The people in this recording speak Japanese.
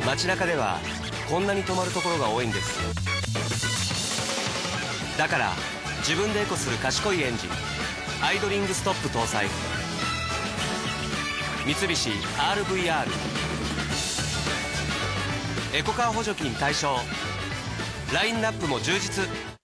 街中ではこんなに止まるところが多いんです。だから自分でエコする賢いエンジン、アイドリングストップ搭載、三菱 RVR、 エコカー補助金対象。ラインナップも充実。